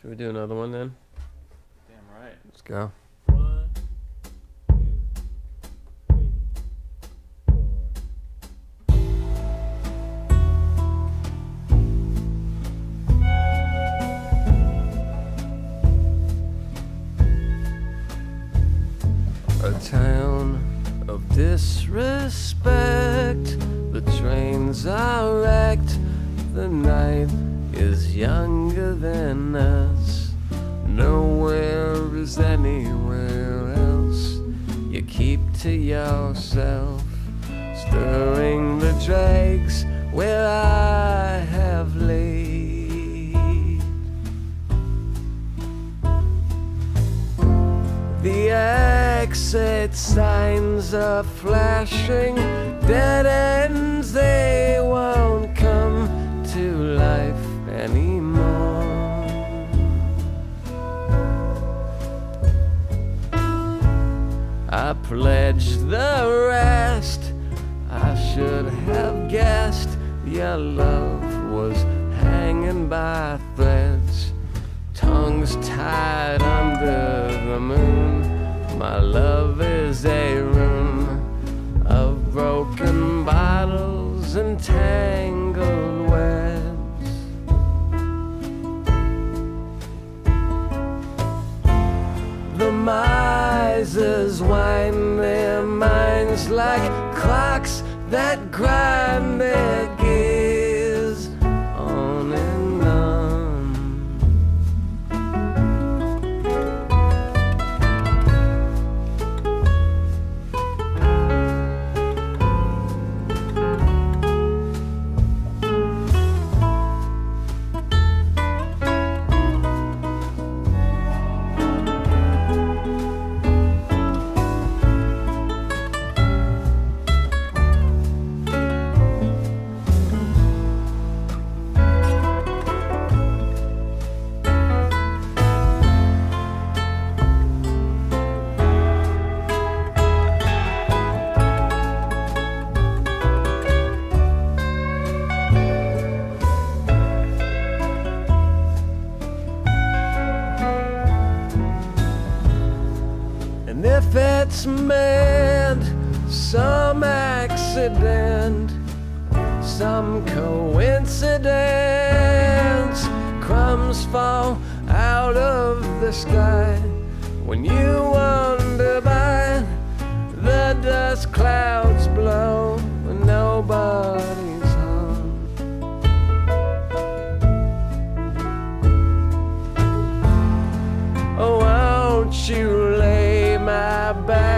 Should we do another one then? Damn right. Let's go. 1, 2, 3, 4. A town of disrespect. The trains are wrecked. The night is younger than us. Nowhere is anywhere else. You keep to yourself, stirring the dregs where I have laid. The exit signs are flashing, dead ends, they won't come to life anymore. I pledged the rest. I should have guessed your love was hanging by threads, tongues tied under the moon. My love is a room of broken bottles and tangled webs. The misers wind their minds like clocks that grind their gears on and on. And if it's meant, some accident, some coincidence, crumbs fall out of the sky when you wander by. The dust clouds blow when nobody's home. Oh, won't you lay my back